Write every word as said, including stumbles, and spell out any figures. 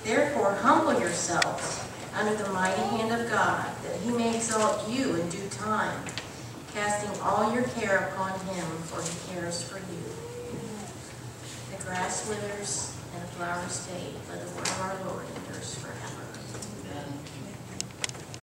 Therefore humble yourselves under the mighty hand of God, that he may exalt you in due time, casting all your care upon him, for he cares for you. The grass withers and the flowers fade, but the word of our Lord endures forever. Amen.